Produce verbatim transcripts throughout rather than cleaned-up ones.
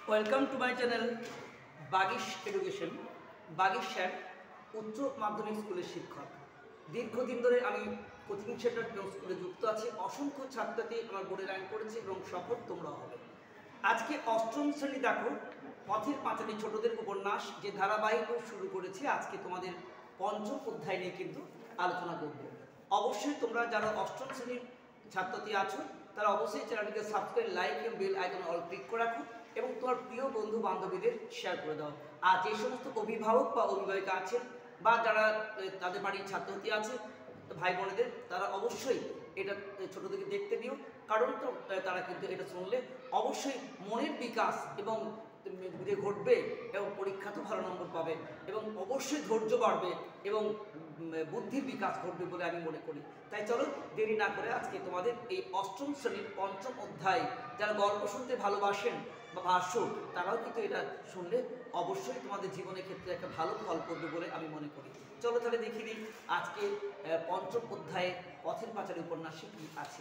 Welcome to my channel Bagish education. Bagish sir উচ্চ মাধ্যমিক স্কুলের শিক্ষক। দীর্ঘদিন ধরে আমি কোচিং সেন্টার স্কুলে যুক্ত আছি। অসংখ্য ছাত্রছাত্রী আমার বোর্ডে র্যাঙ্ক করেছে এবং সফল তোমরাও হবে। আজকে অষ্টম শ্রেণী দেখো পথের পাঁচালী ছোটদের উপন্যাস যে ধারাবাহিক শুরু করেছি, আজকে তোমাদের পঞ্চম অধ্যায় নিয়ে কিন্তু আলোচনা করব। অবশ্যই তোমরা যারা অষ্টম শ্রেণীর ছাত্রছাত্রী আছো তারা অবশ্যই চ্যানেলটিকে সাবস্ক্রাইব, লাইক এবং বেল আইকন অল ক্লিক করে রাখো এবং তোমার প্রিয় বন্ধু বান্ধবীদের শেয়ার করে দাও। আর যে সমস্ত অভিভাবক বা অভিভাবিকা আছেন বা যারা তাদের বাড়ির ছাত্রছাত্রী আছে ভাই বোনেদের, তারা অবশ্যই এটা ছোটোদেরকে দেখতে দিও, কারণ তো তারা কিন্তু এটা শুনলে অবশ্যই মনের বিকাশ এবং ঘটবে এবং পরীক্ষাতেও ভালো নম্বর পাবে এবং অবশ্যই ধৈর্য বাড়বে এবং বুদ্ধির বিকাশ ঘটবে বলে আমি মনে করি। তাই চলো দেরি না করে আজকে তোমাদের এই অষ্টম শ্রেণীর পঞ্চম অধ্যায়, যারা গল্প শুনতে ভালোবাসেন বা ভাষ্য, তারাও কিন্তু এটা শুনলে অবশ্যই তোমাদের জীবনের ক্ষেত্রে একটা ভালো ফল করবে বলে আমি মনে করি। চলো তাহলে দেখি দিই আজকে পঞ্চম অধ্যায়ে পথের পাঁচালী উপন্যাসে কি আছে।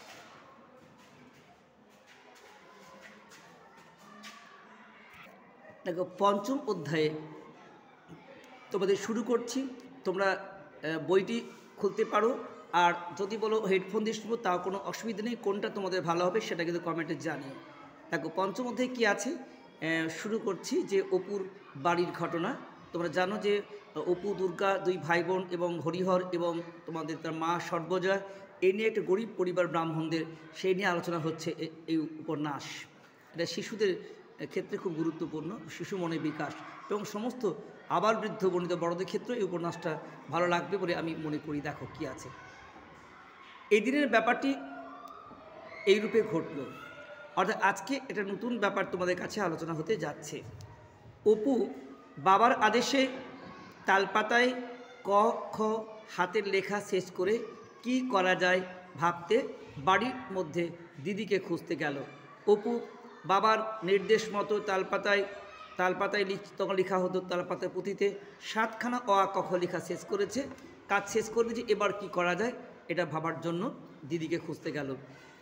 দেখো, পঞ্চম অধ্যায়ে তোমাদের শুরু করছি। তোমরা বইটি খুলতে পারো, আর যদি বলো হেডফোন দিয়ে শুনবো তাও কোনো অসুবিধা নেই। কোনটা তোমাদের ভালো হবে সেটা কিন্তু কমেন্টে জানিও। দেখো পঞ্চম অধ্যায়ে কী আছে শুরু করছি, যে অপুর বাড়ির ঘটনা। তোমরা জানো যে অপু দুর্গা দুই ভাই বোন এবং হরিহর এবং তোমাদের তার মা সর্বজয়া, এই নিয়ে একটা গরিব পরিবার ব্রাহ্মণদের, সেই নিয়ে আলোচনা হচ্ছে এই উপন্যাস। এটা শিশুদের ক্ষেত্রে খুব গুরুত্বপূর্ণ, শিশু মনের বিকাশ এবং সমস্ত আবার বৃদ্ধ বনিত বড়দের ক্ষেত্রে এই উপন্যাসটা ভালো লাগবে বলে আমি মনে করি। দেখো কি আছে। এই দিনের ব্যাপারটি এইরূপে ঘটল, অর্থাৎ আজকে এটা নতুন ব্যাপার তোমাদের কাছে আলোচনা হতে যাচ্ছে। অপু বাবার আদেশে তালপাতায় ক খ হাতের লেখা শেষ করে কি করা যায় ভাবতে বাড়ির মধ্যে দিদিকে খুঁজতে গেল। অপু বাবার নির্দেশ মতো তালপাতায় তালপাতায় তখন লেখা হতো, তালপাতায় পুঁথিতে সাতখানা অ আ ক খ লেখা শেষ করেছে, কাজ শেষ করে দিয়েছে, এবার কি করা যায় এটা ভাবার জন্য দিদিকে খুঁজতে গেল।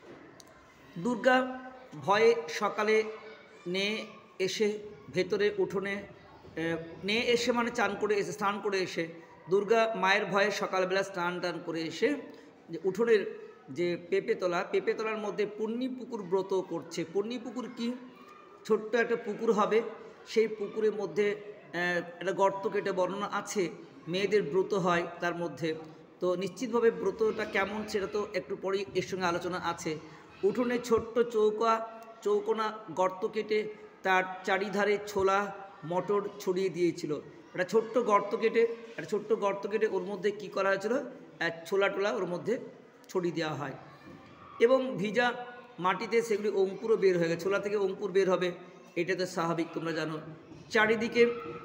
দুর্গা ভয়ে সকালে নেয়ে এসে ভেতরে উঠোনে নেয়ে এসে মানে চান করে এসে স্নান করে এসে দুর্গা মায়ের ভয়ে সকালবেলা স্নান টান করে এসে যে উঠোনের যে পেঁপেতলা পেঁপেতলার মধ্যে পূর্ণি পুকুর ব্রত করছে। পূর্ণি পুকুর কি? ছোট্ট একটা পুকুর হবে, সেই পুকুরের মধ্যে একটা গর্ত কেটে বর্ণনা আছে, মেয়েদের ব্রত হয় তার মধ্যে। তো নিশ্চিতভাবে ব্রতটা কেমন সেটা তো একটু পরেই এর সঙ্গে আলোচনা আছে। উঠোনে ছোট্ট চৌকা চৌকোনা গর্ত কেটে তার চারিধারে ছোলা মটর ছড়িয়ে দিয়েছিল। একটা ছোট্ট গর্ত কেটে একটা ছোট্ট গর্ত কেটে ওর মধ্যে কি করা হয়েছিল, ছোলা টোলা ওর মধ্যে ছড়িয়ে দেওয়া হয় এবং ভিজা মাটিতে সেগুলি অঙ্কুরও বের হয়ে গেছে। ছোলা থেকে অঙ্কুর বের হবে, এটা তো স্বাভাবিক, তোমরা জানো। চারিদিকে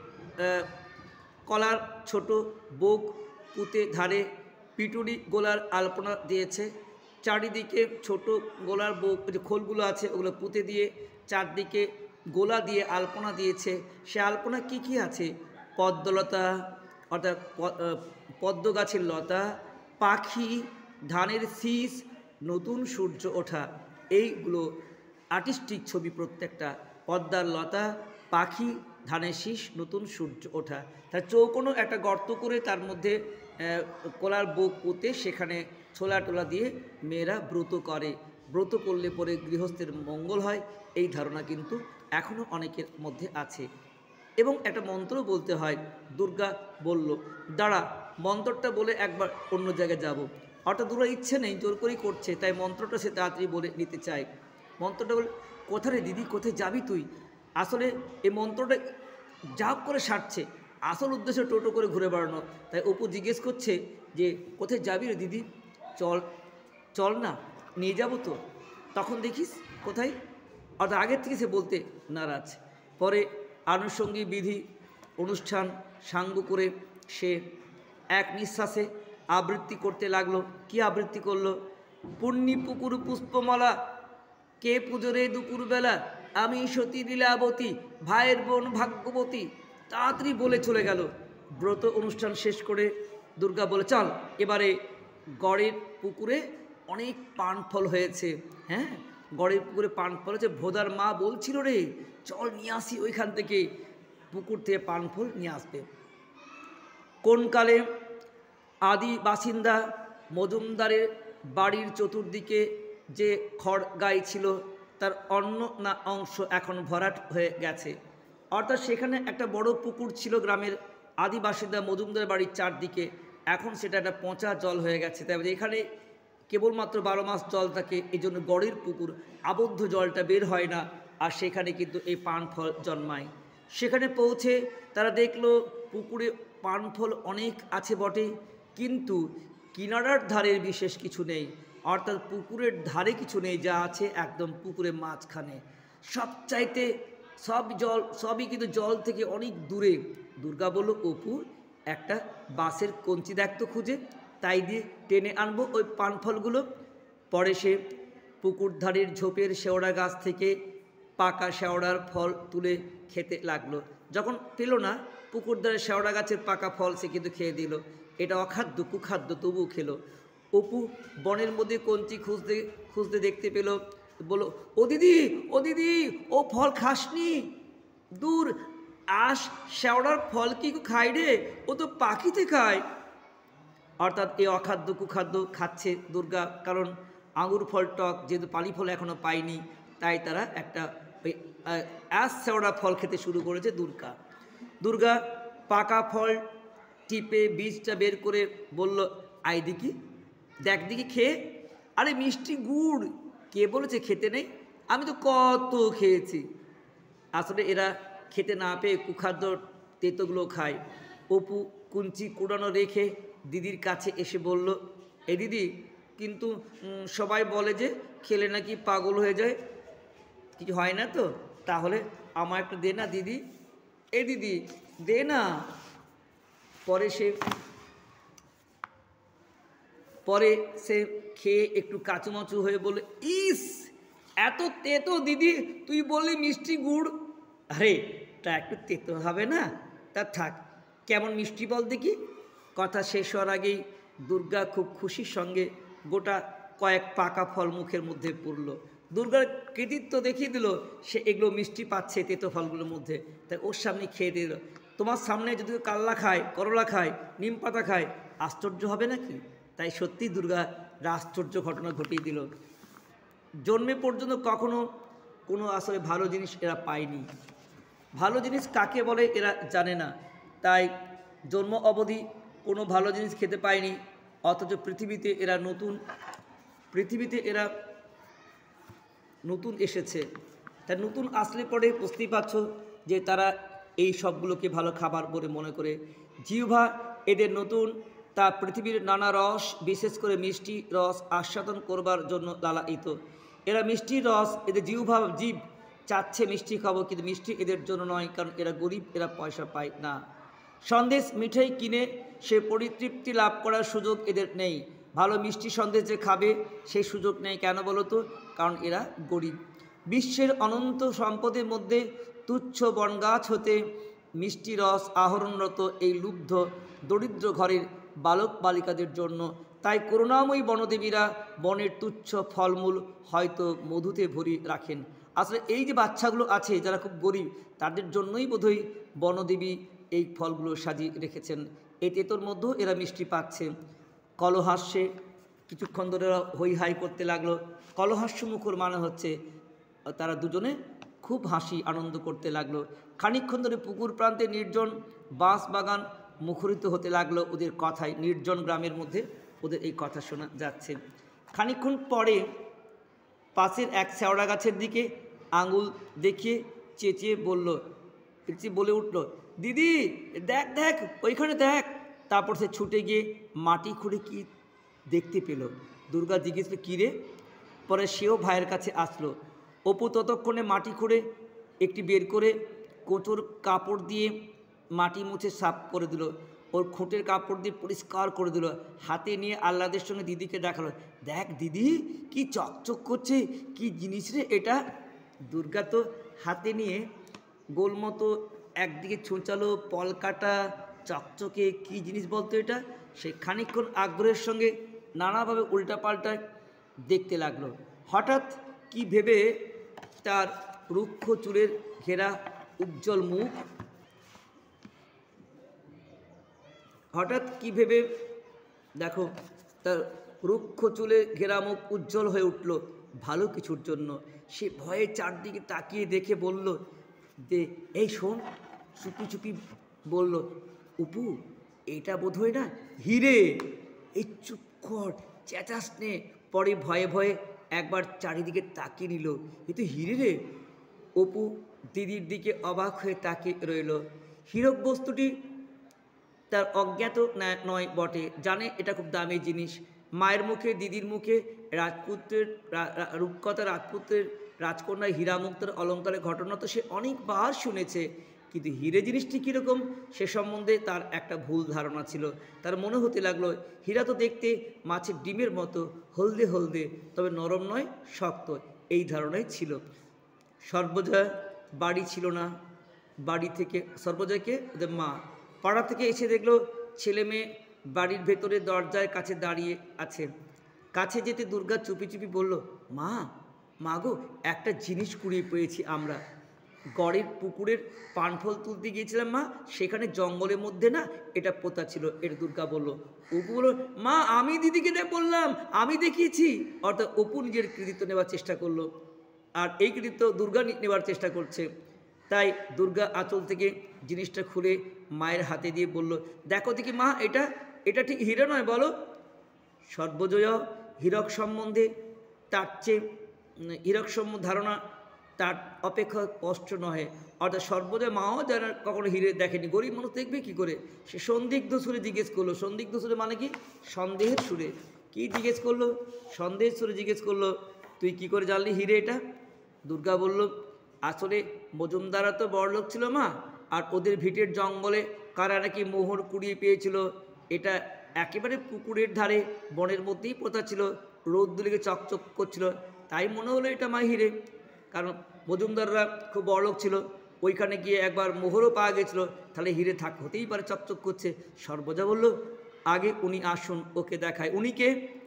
কলার ছোট বোক পুঁতে ধারে পিটুনি গোলার আলপনা দিয়েছে। চারিদিকে ছোট গোলার বোক যে খোলগুলো আছে ওগুলো পুঁতে দিয়ে চারদিকে গোলা দিয়ে আলপনা দিয়েছে। সে আলপনা কি কি আছে? পদ্মলতা অর্থাৎ পদ্ম গাছের লতা, পাখি, ধানের শীষ, নতুন সূর্য ওঠা, এইগুলো আর্টিস্টিক ছবি প্রত্যেকটা। পদ্মার লতা, পাখি, ধানের শীষ, নতুন সূর্য ওঠা। তার চৌকোনো একটা গর্ত করে তার মধ্যে কলার বুক পুঁতে সেখানে ছোলা টোলা দিয়ে মেয়েরা ব্রত করে। ব্রত করলে পরে গৃহস্থের মঙ্গল হয়, এই ধারণা কিন্তু এখনও অনেকের মধ্যে আছে। এবং একটা মন্ত্র বলতে হয়। দুর্গা বলল, দাঁড়া মন্ত্রটা বলে একবার অন্য জায়গায় যাব। অর্থাৎ দুর্গা ইচ্ছে নেই, জোর করেই করছে, তাই মন্ত্রটা সে তাড়াতাড়ি বলে নিতে চায়। মন্ত্রটা বলে, কোথায় রে দিদি, কোথায় যাবি তুই? আসলে এই মন্ত্রটা যা করে সারছে, আসল উদ্দেশ্য টোটো করে ঘুরে বেড়ানো। তাই অপু জিজ্ঞেস করছে যে কোথায় যাবি রে দিদি, চল চল না, নিয়ে যাব তো। তখন দেখিস কোথায়, অর্থাৎ আগের থেকে সে বলতে নারাজ। পরে আনুষঙ্গিক বিধি অনুষ্ঠান সাঙ্গ করে সে এক নিঃশ্বাসে আবৃত্তি করতে লাগলো। কি আবৃত্তি করলো? পূর্ণি পুকুর পুষ্পমালা, কে পুজো রে দুপুরবেলা, আমি সতী লীলাবতী, ভাইয়ের বোন ভাগ্যবতী। তাড়াতাড়ি বলে চলে গেল। ব্রত অনুষ্ঠান শেষ করে দুর্গা বলে, চল এবারে গড়ের পুকুরে অনেক পান ফল হয়েছে, হ্যাঁ গড়ের পুকুরে পান ফল আছে। ভোদার মা বলছিল, রে চল নিয়ে আসি ওইখান থেকে, পুকুর থেকে পান ফল নিয়ে আসবে। কোন কালে আদি বাসিন্দা মজুমদারের বাড়ির চতুর্দিকে যে খড় গাই ছিল তার অন্য না অংশ এখন ভরাট হয়ে গেছে। অর্থাৎ সেখানে একটা বড় পুকুর ছিল গ্রামের আদি বাসিন্দা মজুমদার বাড়ির চারদিকে, এখন সেটা একটা পচা জল হয়ে গেছে। তাই এখানে কেবলমাত্র বারো মাস জল থাকে, এই জন্য গড়ের পুকুর, আবদ্ধ জলটা বের হয় না, আর সেখানে কিন্তু এই পান ফল জন্মায়। সেখানে পৌঁছে তারা দেখলো পুকুরে পান ফল অনেক আছে বটে, কিন্তু কিনারার ধারের বিশেষ কিছু নেই, অর্থাৎ পুকুরের ধারে কিছু নেই, যা আছে একদম পুকুরের মাঝখানে। সবচাইতে সব জল সবই কিন্তু জল থেকে অনেক দূরে। দুর্গা বলল, অপু একটা বাঁশের কঞ্চি দেখতো খুঁজে, তাই দিয়ে টেনে আনবো ওই পান ফলগুলো। পরে সে পুকুর ধারের ঝোপের শেওড়া গাছ থেকে পাকা শেওড়ার ফল তুলে খেতে লাগলো। যখন পেল না পুকুর ধারে শেওড়া গাছের পাকা ফল, সে কিন্তু খেয়ে দিল। এটা অখাদ্য কুখাদ্য, তবুও খেলো। অপু বনের মধ্যে কঞ্চি খুঁজতে খুঁজতে দেখতে পেল, বলল, ও দিদি ও দিদি ও ফল খাসনি? দূর, আস শেওড়ার ফল কি খাই রে, ও তো পাখিতে খায়। অর্থাৎ এই অখাদ্য কুখাদ্য খাচ্ছে দুর্গা, কারণ আঙুর ফল টক, যেহেতু পালি ফল এখনও পায়নি, তাই তারা একটা ওই আস শেওড়া ফল খেতে শুরু করেছে দুর্গা। দুর্গা পাকা ফল টিপে বীজটা বের করে বলল, আই দেখি, দেখ দেখি খেয়ে। আরে মিষ্টি গুড়, কে বলেছে খেতে নেই? আমি তো কত খেয়েছি। আসলে এরা খেতে না পেয়ে কুখাদ্য তেতোগুলো খায়। অপু কুঞ্চি কুড়ানো রেখে দিদির কাছে এসে বলল, এ দিদি, কিন্তু সবাই বলে যে খেলে নাকি পাগল হয়ে যায়, কিছু হয় না তো? তাহলে আমার একটু দে না দিদি, এ দিদি দে না। পরে সে পরে সে খেয়ে একটু কাচুমাচু হয়ে বলে, ইস এত তেতো দিদি, তুই বললি মিষ্টি গুড়। আরে তা একটু তেতো হবে না? তা থাক, কেমন মিষ্টি বল দেখি। কথা শেষ হওয়ার আগেই দুর্গা খুব খুশির সঙ্গে গোটা কয়েক পাকা ফল মুখের মধ্যে পড়ল। দুর্গার কৃতিত্ব দেখিয়ে দিল, সে এগুলো মিষ্টি পাচ্ছে তেতো ফলগুলোর মধ্যে, তাই ওর সামনে খেয়ে দিল। তোমার সামনে যদি কাল্লা খায়, করলা খায়, নিম পাতা খায়, আশ্চর্য হবে নাকি? তাই সত্যি দুর্গা আশ্চর্য ঘটনা ঘটিয়ে দিল। জন্মে পর্যন্ত কখনো কোনো আসলে ভালো জিনিস এরা পায়নি। ভালো জিনিস কাকে বলে এরা জানে না, তাই জন্ম অবধি কোনো ভালো জিনিস খেতে পায়নি। অথচ পৃথিবীতে এরা নতুন পৃথিবীতে এরা নতুন এসেছে, তাই নতুন আসলে পরে বুঝতেই পারছ যে তারা এই সবগুলোকে ভালো খাবার বলে মনে করে। জিহ্বা এদের নতুন, তা পৃথিবীর নানা রস, বিশেষ করে মিষ্টি রস আস্বাদন করবার জন্য লালায়িত। এরা মিষ্টি রস, এদের জিহ্বা জীব চাচ্ছে মিষ্টি খাবো, কিন্তু মিষ্টি এদের জন্য নয়, কারণ এরা গরিব, এরা পয়সা পায় না। সন্দেশ মিঠাই কিনে সে পরিতৃপ্তি লাভ করার সুযোগ এদের নেই। ভালো মিষ্টি সন্দেশ যে খাবে সেই সুযোগ নেই। কেন বলো তো? কারণ এরা গরিব। বিশ্বের অনন্ত সম্পদের মধ্যে তুচ্ছ বনগাছ হতে মিষ্টি রস আহরণরত এই লুব্ধ দরিদ্র ঘরের বালক বালিকাদের জন্য। তাই করুণাময়ী বনদেবীরা বনের তুচ্ছ ফলমূল হয়তো মধুতে ভরি রাখেন। আসলে এই যে বাচ্চাগুলো আছে যারা খুব গরিব, তাদের জন্যই বোধহয় বনদেবী এই ফলগুলো সাজিয়ে রেখেছেন। এই তেতোর মধ্যেও এরা মিষ্টি পাচ্ছে। কলহাস্যে কিছুক্ষণ ধরে হই হাই করতে লাগলো। কলহাস্য মুখর মানে হচ্ছে তারা দুজনে খুব হাসি আনন্দ করতে লাগলো। খানিকক্ষণ ধরে পুকুর প্রান্তে নির্জন বাঁশ বাগান মুখরিত হতে লাগলো ওদের কথায়। নির্জন গ্রামের মধ্যে ওদের এই কথা শোনা যাচ্ছে। খানিকক্ষণ পরে পাশের এক শেওড়া গাছের দিকে আঙুল দেখিয়ে চেঁচিয়ে বলল চেঁচিয়ে বলে উঠল, দিদি দেখ দেখ ওইখানে দেখ। তারপর সে ছুটে গিয়ে মাটি খুঁড়ে কি দেখতে পেল। দুর্গা জিজ্ঞেস করল, কী রে? পরে সেও ভাইয়ের কাছে আসলো। অপু ততক্ষণে মাটি খুঁড়ে একটি বের করে কোচোর কাপড় দিয়ে মাটি মুছে সাফ করে দিল। ওর খুঁটের কাপড় দিয়ে পরিষ্কার করে দিল। হাতে নিয়ে আহ্লাদের সঙ্গে দিদিকে দেখালো, দেখ দিদি কি চকচক করছে, কি জিনিস রে এটা। দুর্গা তো হাতে নিয়ে গোলমতো একদিকে ছুঁচালো, পলকাটা চকচকে, কি জিনিস বলতো এটা। সে খানিকক্ষণ আগ্রহের সঙ্গে নানাভাবে উল্টাপাল্টা দেখতে লাগলো। হঠাৎ কি ভেবে তার রুক্ষ চুলের ঘেরা উজ্জ্বল মুখ, হঠাৎ কি ভেবে দেখো তার রুক্ষ চুলে ঘেরা মুখ উজ্জ্বল হয়ে উঠল ভালো কিছুর জন্য। সে ভয়ে চারদিকে তাকিয়ে দেখে বলল যে এই শোন, চুপি চুপি বলল, অপু এটা বোধ হয় না হিরে, এই চুপ কর, চেঁচাস নে। পরে ভয়ে ভয়ে একবার চারিদিকে তাকিয়ে নিল, এ তো হিরে রে। অপু দিদির দিকে অবাক হয়ে তাকিয়ে রইল। হীরক বস্তুটি তার অজ্ঞাত নয় বটে, জানে এটা খুব দামি জিনিস। মায়ের মুখে, দিদির মুখে রাজপুত্রের রূপকথা, রাজপুত্রের রাজকন্যা হীরামুক্তের অলঙ্কারের ঘটনা তো সে অনেকবার শুনেছে, কিন্তু হিরে জিনিসটি কীরকম সে সম্বন্ধে তার একটা ভুল ধারণা ছিল। তার মনে হতে লাগলো হীরা তো দেখতে মাছের ডিমের মতো হলদে হলদে, তবে নরম নয়, শক্ত, এই ধারণাই ছিল। সর্বজয়া বাড়ি ছিল না। বাড়ি থেকে সর্বজয়কে ওদের মা পাড়া থেকে এসে দেখলো ছেলে মেয়ে বাড়ির ভেতরে দরজার কাছে দাঁড়িয়ে আছে। কাছে যেতে দুর্গা চুপি চুপি বলল, মা মা গো, একটা জিনিস কুড়িয়ে পেয়েছি আমরা। গড়ের পুকুরের পানফল তুলতে গিয়েছিলাম মা, সেখানে জঙ্গলের মধ্যে না এটা পোতা ছিল। এর দুর্গা বলল। অপু বলল, মা আমি দিদিকে দেখ বললাম, আমি দেখিয়েছি। অর্থাৎ অপু নিজের কৃতিত্ব নেওয়ার চেষ্টা করলো, আর এই কৃতিত্ব দুর্গা নেওয়ার চেষ্টা করছে। তাই দুর্গা আঁচল থেকে জিনিসটা খুলে মায়ের হাতে দিয়ে বলল, দেখো দেখি মা, এটা এটা ঠিক হিরে নয় বলো। সর্বজয়া হীরক সম্বন্ধে তার চেয়ে হীরক সম্বন্ধে ধারণা তার অপেক্ষা স্পষ্ট নহে। অর্থাৎ সর্বজয়া মাও যারা কখনো হিরে দেখেনি, গরিব মানুষ দেখবে কী করে। সে সন্দিগ্ধ সুরে জিজ্ঞেস করলো। সন্দিগ্ধ সুরে মানে কি? সন্দেহের সুরে। কি জিজ্ঞেস করলো? সন্দেহের সুরে জিজ্ঞেস করলো, তুই কি করে জানলি হিরে এটা? দুর্গা বলল, আসলে মজুমদারা তো বড়লোক ছিল মা, আর ওদের ভিটের জঙ্গলে কারা নাকি মোহর কুড়িয়ে পেয়েছিল। এটা একেবারে পুকুরের ধারে বনের মধ্যেই পোতা ছিল, রোদ্দুলিকে চকচক করছিল, তাই মনে হলো এটা মা হিরে। কারণ মজুমদাররা খুব বড়লোক ছিল, ওইখানে গিয়ে একবার মোহরও পাওয়া গেছিলো, তাহলে হিরে থাক হতেই পারে, চকচক করছে। সর্বজয়া বলল, আগে উনি আসুন, ওকে দেখায়। উনিকে?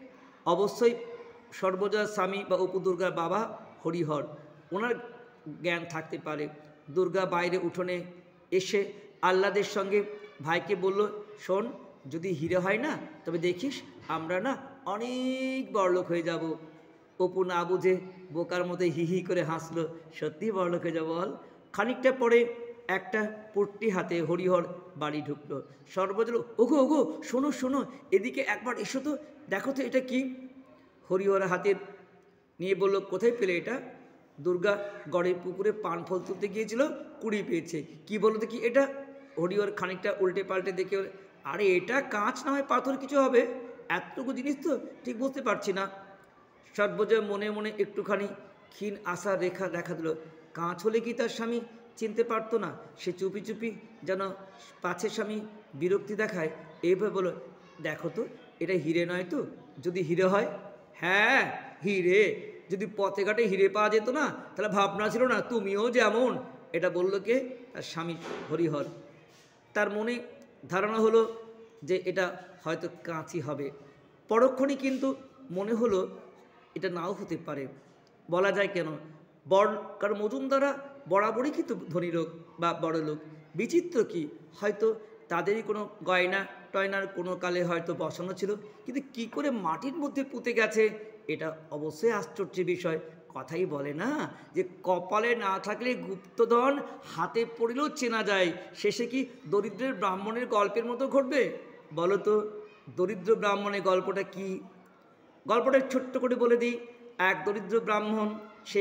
অবশ্যই সর্বজয়ার স্বামী বা অপু দুর্গার বাবা হরিহর, ওনার জ্ঞান থাকতে পারে। দুর্গা বাইরে উঠোনে এসে আহ্লাদের সঙ্গে ভাইকে বলল, শোন, যদি হিরে হয় না তবে দেখিস আমরা না অনেক বড়লোক হয়ে যাব। অপু না বুঝে বোকার মতো হি হি করে হাসলো, সত্যি বড়লোক হয়ে যাব বল। খানিকটা পরে একটা পট্টি হাতে হরিহর বাড়ি ঢুকলো। সর্বজল, ওগো ওগো, শোনো শোনো, এদিকে একবার এসো তো, দেখো তো এটা কি। হরিহর হাতের নিয়ে বলল, কোথায় পেলে এটা? দুর্গা গড়ের পুকুরে পান ফল তুলতে গিয়েছিল, কুড়ি পেয়েছে। কি বলো তো কি এটা? হরিহর খানিকটা উল্টে পাল্টে দেখে, আরে এটা কাঁচ না হয় পাথর কিছু হবে, এতটুকু জিনিস তো ঠিক বুঝতে পারছি না। সর্বজয় মনে মনে একটুখানি ক্ষীণ আশার রেখা দেখা দিল। কাঁচ হলে কি তার স্বামী চিনতে পারতো না? সে চুপি চুপি যেন পাছে স্বামী বিরক্তি দেখায়, এইভাবে বলো, দেখো তো এটা হিরে নয় তো? যদি হিরে হয়? হ্যাঁ হিরে, যদি পথে ঘাটে হিরে পাওয়া যেত না তাহলে ভাবনা ছিল না, তুমিও যেমন। এটা বলল কে? তার স্বামী হরিহর। তার মনে ধারণা হলো যে এটা হয়তো কাঁচই হবে। পরক্ষণই কিন্তু মনে হলো এটা নাও হতে পারে, বলা যায় কেন। বড় কারণ মজুমদাররা বরাবরই কিন্তু ধনী লোক বা বড় লোক। বিচিত্র কি, হয়তো তাদেরই কোনো গয়না টয়নার কোনো কালে হয়তো বসানো ছিল, কিন্তু কি করে মাটির মধ্যে পুঁতে গেছে এটা অবশ্যই আশ্চর্যের বিষয়। কথাই বলে না যে কপালে না থাকলে গুপ্তধন হাতে পড়লেও চেনা যায়। শেষে কি দরিদ্রের ব্রাহ্মণের গল্পের মতো ঘটবে? বলো তো, দরিদ্র ব্রাহ্মণের গল্পটা কি? গল্পটা ছোট্ট করে বলে দিই। এক দরিদ্র ব্রাহ্মণ, সে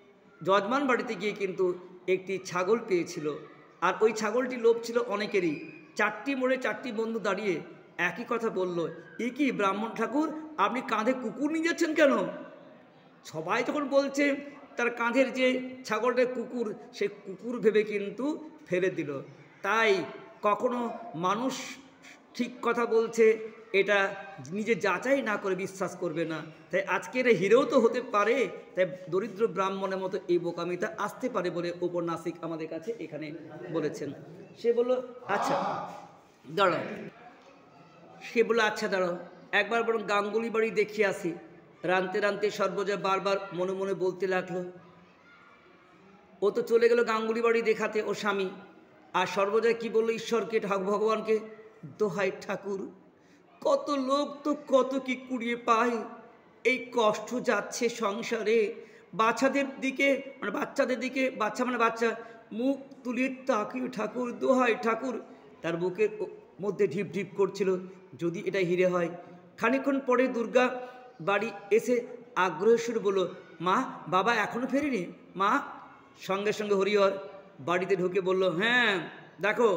যজমান বাড়িতে গিয়ে কিন্তু একটি ছাগল পেয়েছিল, আর ওই ছাগলটি লোভ ছিল অনেকেরই। চারটি মোড়ে চারটি বন্ধু দাঁড়িয়ে একই কথা বলল, এ কি ব্রাহ্মণ ঠাকুর, আপনি কাঁধে কুকুর নিয়ে যাচ্ছেন কেন? সবাই যখন বলছে তার কাঁধের যে ছাগলটা কুকুর, সে কুকুর ভেবে কিন্তু ফেলে দিল। তাই কখনো মানুষ ঠিক কথা বলছে এটা নিজে যাচাই না করে বিশ্বাস করবে না। তাই আজকের হিরেও তো হতে পারে, তাই দরিদ্র ব্রাহ্মণের মতো এই বোকামিটা আসতে পারে বলে ঔপন্যাসিক আমাদের কাছে এখানে বলেছেন। সে বলল, আচ্ছা দাঁড়াও। সে বলল, আচ্ছা দাঁড়াও, একবার বরং গাঙ্গুলি বাড়ি দেখিয়ে আসি। রানতে রানতে সর্বজয়া বারবার মনে মনে বলতে লাগলো, ও তো চলে গেল গাঙ্গুলি বাড়ি দেখাতে ও স্বামী, আর সর্বজয়া কি বললো ঈশ্বরকে, ভগবানকে, দোহাই ঠাকুর, কত লোক তো কত কি কুড়িয়ে পায়, এই কষ্ট যাচ্ছে সংসারে, বাচ্চাদের দিকে মানে বাচ্চাদের দিকে বাচ্চা মানে বাচ্চা মুখ তুলিয়ে তাকিয়ে ঠাকুর, দোহাই ঠাকুর। তার বুকের মধ্যে ঢিপ ঢিপ করছিল, যদি এটা হিরে হয়। খানিকক্ষণ পরে দুর্গা বাড়ি এসে আগ্রহের সুরে বলল, মা বাবা এখনও ফেরেনি মা? সঙ্গে সঙ্গে হরিহর বাড়িতে ঢুকে বলল, হ্যাঁ দেখো,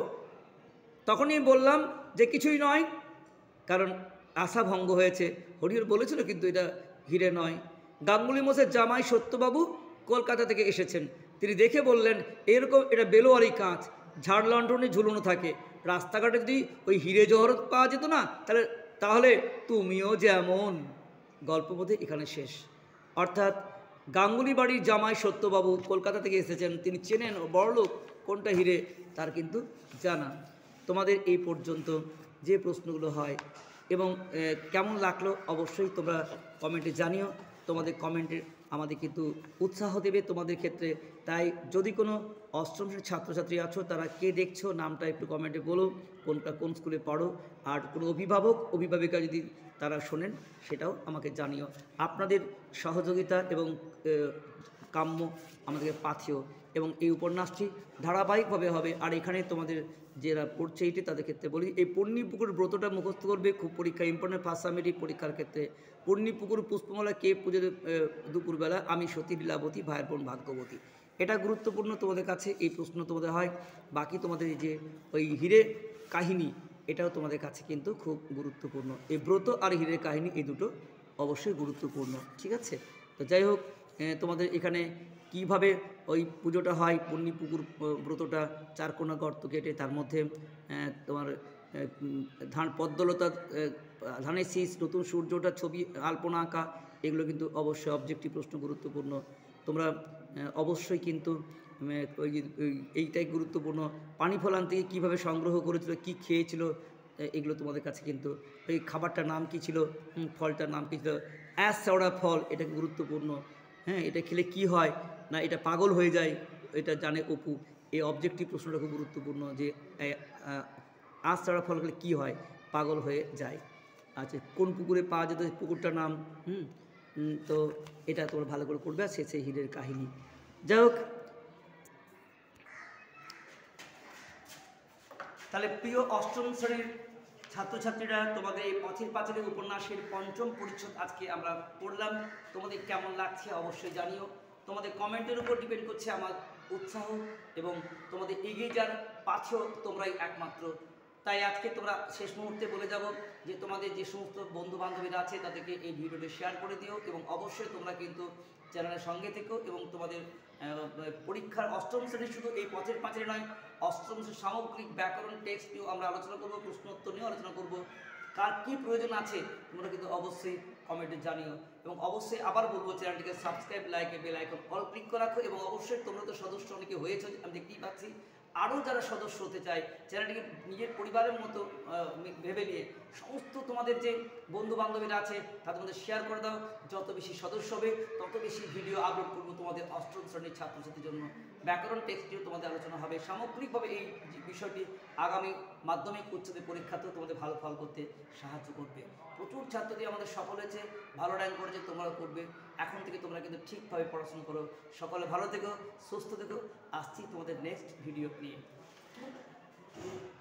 তখনই বললাম যে কিছুই নয়, কারণ আশা ভঙ্গ হয়েছে। হরিহর বলেছিল কিন্তু এটা হিরে নয়। গাঙ্গুলি মোষের জামাই সত্যবাবু কলকাতা থেকে এসেছেন, তিনি দেখে বললেন, এরকম এটা বেলোয়ারি কাঁচ, ঝাড় লণ্ঠনে ঝুলানো থাকে, রাস্তাঘাটে যদি ওই হিরে জহরত পাওয়া যেত না, তাহলে তাহলে তুমিও যেমন। গল্প বোধে এখানে শেষ। অর্থাৎ গাঙ্গুলি বাড়ির জামাই সত্যবাবু কলকাতা থেকে এসেছেন, তিনি চেনেন বড়লোক কোনটা হিরে তার কিন্তু জানা। তোমাদের এই পর্যন্ত যে প্রশ্নগুলো হয় এবং কেমন লাগলো অবশ্যই তোমরা কমেন্টে জানিও। তোমাদের কমেন্টে আমাদের কিন্তু উৎসাহ দেবে তোমাদের ক্ষেত্রে। তাই যদি কোনো অষ্টম শ্রেণীর ছাত্রছাত্রী আছো, তারা কে দেখছো নামটা একটু কমেন্টে বলো, কোনটা কোন স্কুলে পড়ো, আর কোনো অভিভাবক অভিভাবিকা যদি তারা শোনেন সেটাও আমাকে জানিও। আপনাদের সহযোগিতা এবং কাম্য আমাদেরকে পাথেয়, এবং এই উপন্যাসটি ধারাবাহিকভাবে হবে। আর এখানে তোমাদের যারা পড়ছে এইটি তাদের ক্ষেত্রে বলি, এই পূর্ণিপুকুর ব্রতটা মুখস্থ করবে, খুব পরীক্ষা ইম্পর্টেন্ট ফার্স্ট সাবমিটিভ পরীক্ষার ক্ষেত্রে। পূর্ণিপুকুর পুষ্পমালা কে পুজো দুপুরবেলা, আমি সতী লীলাবতী ভাইয়ের বোন ভাগ্যবতী। এটা গুরুত্বপূর্ণ তোমাদের কাছে, এই প্রশ্ন তোমাদের হয়। বাকি তোমাদের যে ওই হিরে কাহিনী, এটাও তোমাদের কাছে কিন্তু খুব গুরুত্বপূর্ণ। এই ব্রত আর হিরের কাহিনী এই দুটো অবশ্যই গুরুত্বপূর্ণ, ঠিক আছে? তো যাই হোক, তোমাদের এখানে কিভাবে ওই পুজোটা হয়, পূর্ণিপুকুর ব্রতটা, চারকোনা গর্ত কেটে তার মধ্যে তোমার ধান পদ্মলতা, ধানের শীষ, নতুন সূর্যটার ছবি, আলপনা আঁকা, এগুলো কিন্তু অবশ্যই অবজেক্টিভ প্রশ্ন, গুরুত্বপূর্ণ। তোমরা অবশ্যই কিন্তু ওই এইটাই গুরুত্বপূর্ণ। পানি ফলান থেকে কীভাবে সংগ্রহ করেছিল, কি খেয়েছিল, এগুলো তোমাদের কাছে কিন্তু, এই খাবারটার নাম কী ছিল, ফলটার নাম কী ছিল, অ্যাশ চওড়া ফল, এটা গুরুত্বপূর্ণ। হ্যাঁ, এটা খেলে কি হয় না, এটা পাগল হয়ে যায়, এটা জানে অপু। এই অবজেক্টিভ প্রশ্নটা খুব গুরুত্বপূর্ণ, যে আঁশ চওড়া ফল খেলে কী হয়, পাগল হয়ে যায়। আচ্ছা, কোন পুকুরে পাওয়া যেত, পুকুরটার নাম, হুম তো এটা তোমরা ভালো করে করবে। আর শেষে হিরের কাহিনী। যাই হোক, তাহলে প্রিয় অষ্টম শ্রেণীর ছাত্রছাত্রীরা, তোমাদের এই পথের পাঁচালী উপন্যাসের পঞ্চম পরিচ্ছদ আজকে আমরা পড়লাম। তোমাদের কেমন লাগছে অবশ্যই জানিও। তোমাদের কমেন্টের উপর ডিপেন্ড করছে আমার উৎসাহ, এবং তোমাদের এগিয়ে যার পাছেও তোমরাই একমাত্র। তাই আজকে তোমরা শেষ মুহূর্তে বলে যাব যে তোমাদের যে সমস্ত বন্ধু বান্ধবীরা আছে তাদেরকে এই ভিডিওটি শেয়ার করে দিও, এবং অবশ্যই তোমরা কিন্তু চ্যানেলের সঙ্গে থেকো, এবং তোমাদের পরীক্ষার অষ্টম শ্রেণীর শুধু এই পথের পাঁচালী নয়, অষ্টম শ্রেণীর সামগ্রিক ব্যাকরণ টেক্সট নিয়েও আমরা আলোচনা করবো, প্রশ্নোত্তর নিয়েও আলোচনা করবো। কার কী প্রয়োজন আছে তোমরা কিন্তু অবশ্যই কমেন্টে জানিও, এবং অবশ্যই আবার বলবো চ্যানেলটিকে subscribe, like, bell icon all click করে রাখো। এবং অবশ্যই তোমরা তো সদস্য অনেকে হয়েছে, আমি দেখতেই পাচ্ছি। আরও যারা সদস্য হতে চায়, চ্যানেলটিকে নিজের পরিবারের মতো ভেবে নিয়ে সমস্ত তোমাদের যে বন্ধু বান্ধবীরা আছে তাদের মধ্যে শেয়ার করে দাও। যত বেশি সদস্য হবে তত বেশি ভিডিও আপলোড করবো তোমাদের অষ্টম শ্রেণীর ছাত্রছাত্রীর জন্য। ব্যাকরণ টেক্সটিও তোমাদের আলোচনা হবে। সামগ্রিকভাবে এই বিষয়টি আগামী মাধ্যমিক উচ্চতর পরীক্ষাতেও তোমাদের ভালো ফল করতে সাহায্য করবে। প্রচুর ছাত্রদের আমাদের সফল হয়েছে, ভালো র্যাঙ্ক করেছে, তোমরাও করবে। এখন থেকে তোমরা কিন্তু ঠিকভাবে পড়াশোনা করো। সকলে ভালো থেকো, সুস্থ থেকো। আসছি তোমাদের নেক্সট ভিডিও নিয়ে।